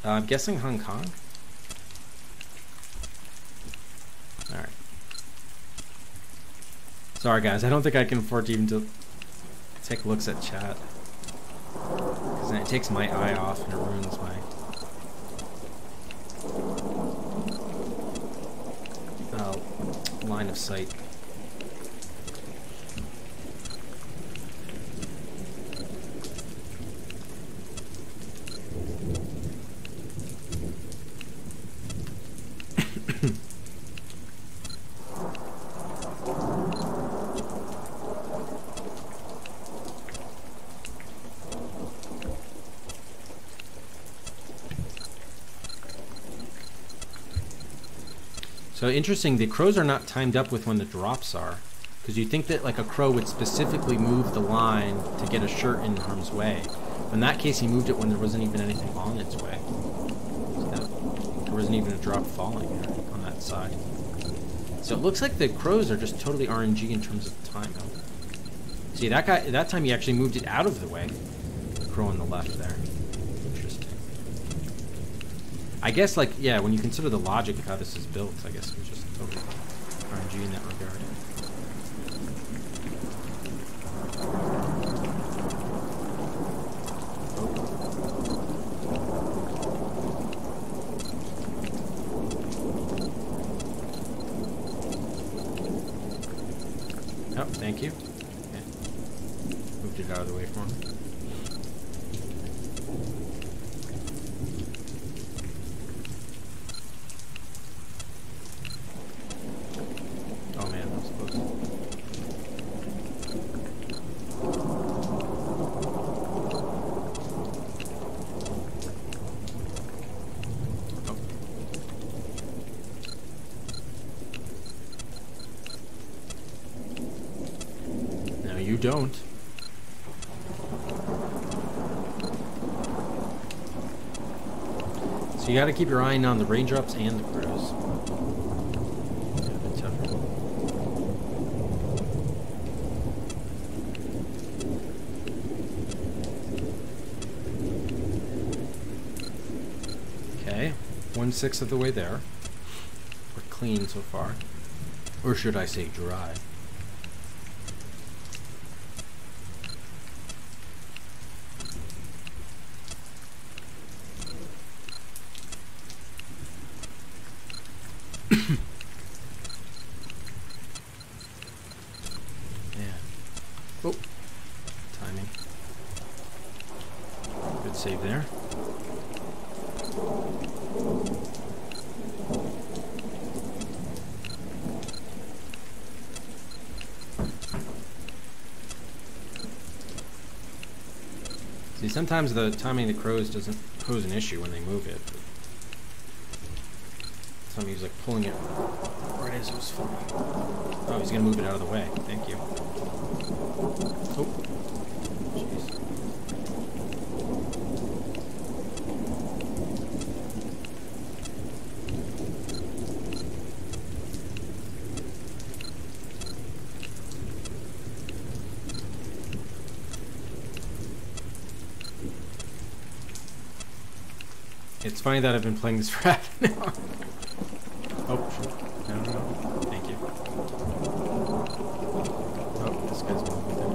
I'm guessing Hong Kong. Alright. Sorry guys, I don't think I can afford to even to take looks at chat. Because then it takes my eye off and it ruins my... line of sight. So interesting, the crows are not timed up with when the drops are. Because you'd think that like a crow would specifically move the line to get a shirt in harm's way. But in that case, he moved it when there wasn't even anything on its way. There wasn't even a drop falling on that side. So it looks like the crows are just totally RNG in terms of time. See, that guy, that time he actually moved it out of the way. The crow on the left there. Interesting. I guess, like, yeah, when you consider the logic of how this is built, I guess it was just totally RNG in that regard. Oh, thank you. Okay. Moved it out of the way for me. Oh man, that was close. Oh. No, you don't. So you gotta keep your eye on the raindrops and the crows. Okay, 1/6 of the way there. We're clean so far. Or should I say dry? Yeah. Oh, timing. Good save there. See, sometimes the timing of the crows doesn't pose an issue when they move it. But sometimes he's like pulling it right as it was falling. Oh, he's gonna move it out of the way. Thank you. Oh, jeez. It's funny that I've been playing this for half an hour. Oh, shoot. No, no, no. Thank you. Oh, this guy's moving there.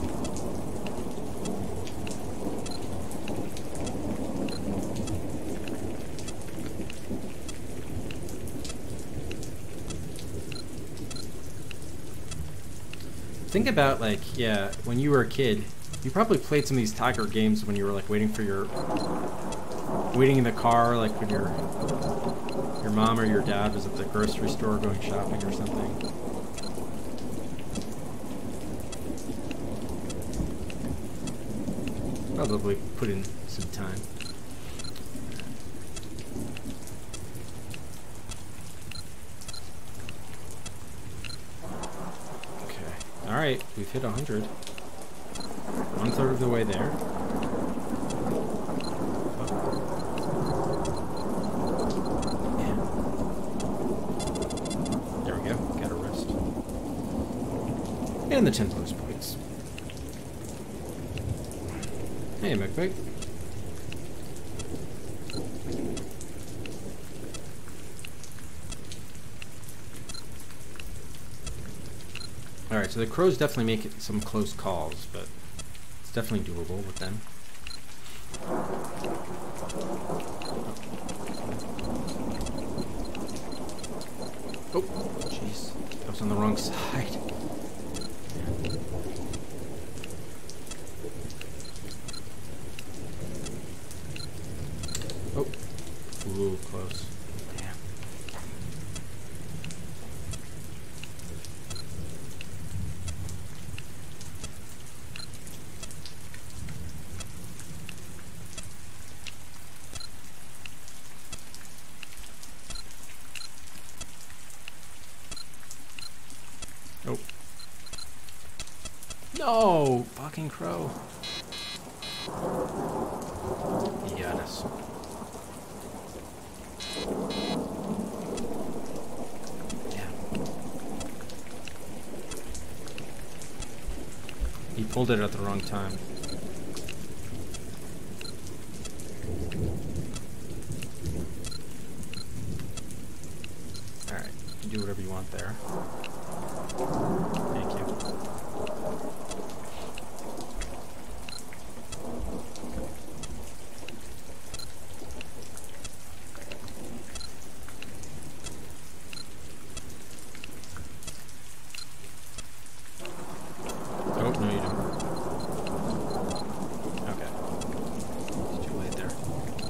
Think about, like, yeah, when you were a kid, you probably played some of these Tiger games when you were, like, waiting in the car, like when your mom or your dad was at the grocery store going shopping or something. Probably put in some time. Okay. Alright, we've hit 100. 1/3 of the way there. And the 10 bonus points. Hey, McBake. Alright, so the crows definitely make it some close calls, but it's definitely doable with them. Oh, jeez. I was on the wrong side. Oh. Ooh, close. Damn. Oh. No! Fucking crow. Yes. Yeah. He pulled it at the wrong time. Alright, you can do whatever you want there. Thank you. Oh, no you don't. Okay. It's too late there.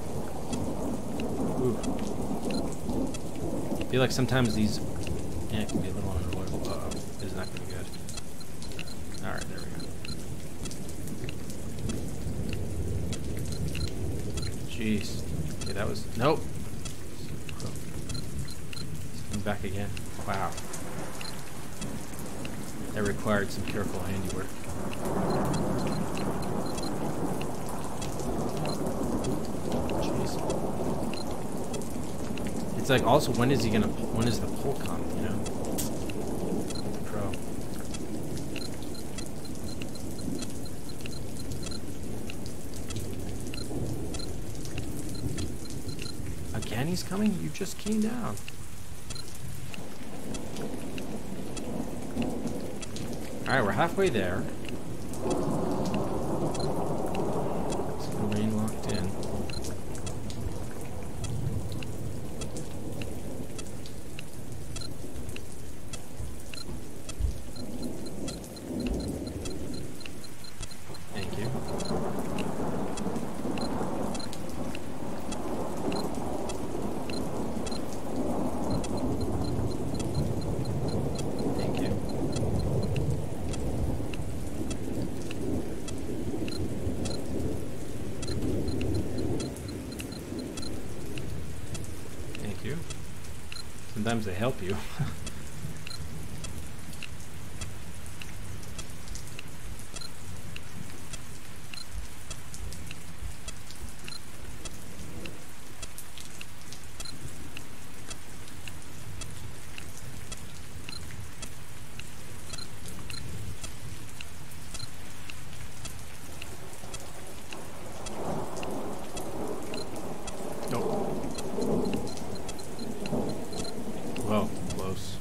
Ooh. I feel like sometimes these... Yeah, it can be a little unavoidable. Uh-oh. This is not going to be good. Alright, there we go. Jeez. Okay, that was... Nope! He's coming back again. Wow. That required some careful handiwork. Jeez. It's like also when is he gonna when is the pull come, you know? The crow. Again he's coming? You just came down. Alright, we're halfway there. Let's get the rain locked in. Thank you. Thank you. Thank you. Sometimes they help you. Well, close.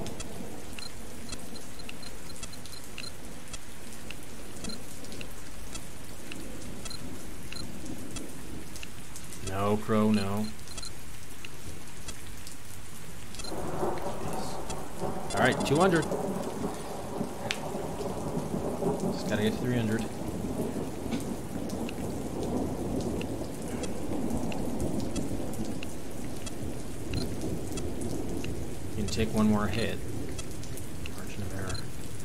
No, crow, no. Alright, 200. Just gotta get to 300. You can take one more hit. Margin of error.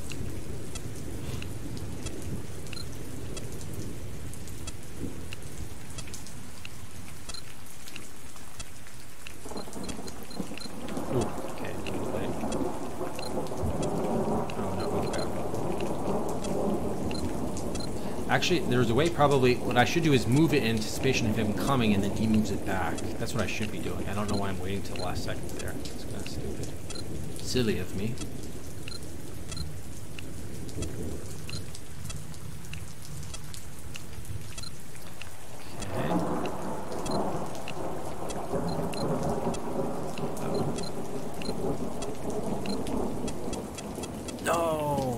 Ooh, okay, too late. Oh no, okay. Actually, there's a way probably, what I should do is move it in anticipation of him coming and then he moves it back. That's what I should be doing. I don't know why I'm waiting till the last second there. It's kind of stupid. Silly of me. Okay. No!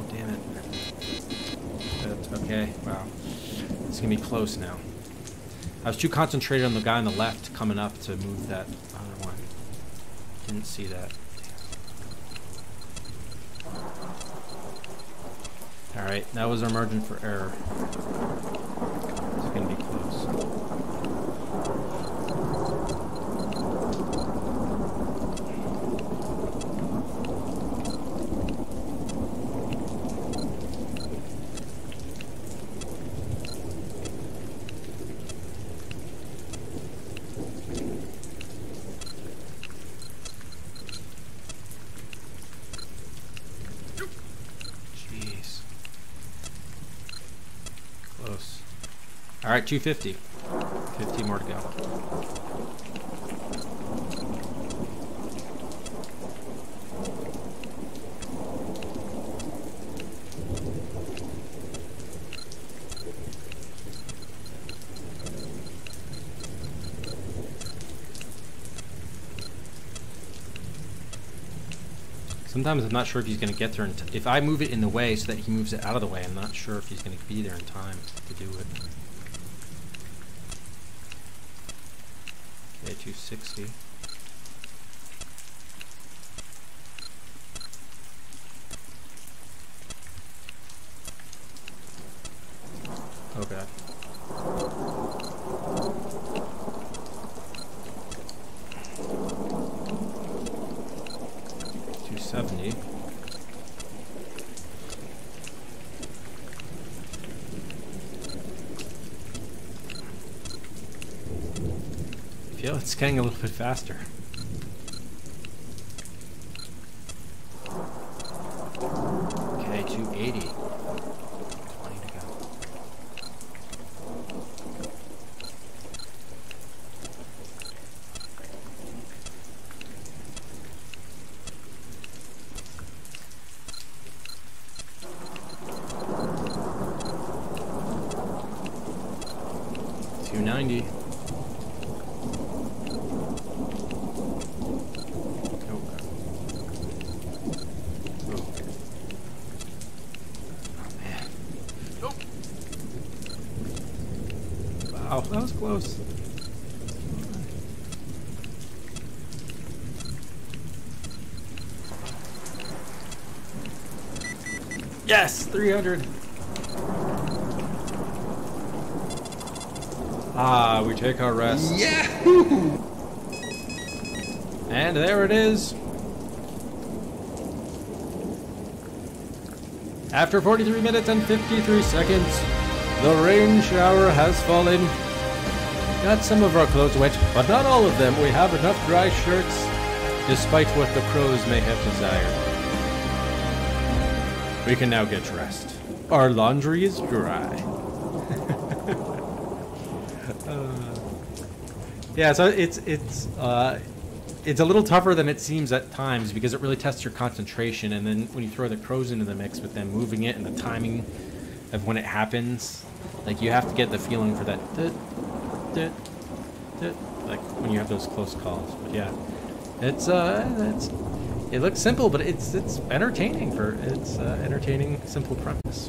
gonna be close now. I was too concentrated on the guy on the left coming up to move that other one. Didn't see that. Alright, that was our margin for error. It's gonna be close. Close. All right, 250. 50 more to go. Sometimes I'm not sure if he's going to get there. If I move it in the way so that he moves it out of the way, I'm not sure if he's going to be there in time to do it. Okay, 260. Oh god. 270. I feel it's getting a little bit faster. Okay, 280. 20 to go. $290. Wow, that was close. Yes, 300. Ah, we take our rest. Yahoo! And there it is. After 43 minutes and 53 seconds, the rain shower has fallen. Got some of our clothes wet, but not all of them. We have enough dry shirts, despite what the crows may have desired. We can now get dressed. Our laundry is dry. Yeah, so it's a little tougher than it seems at times because it really tests your concentration, and then when you throw the crows into the mix with them moving it and the timing of when it happens, like you have to get the feeling for that, like when you have those close calls. But yeah, it looks simple, but it's entertaining entertaining simple premise.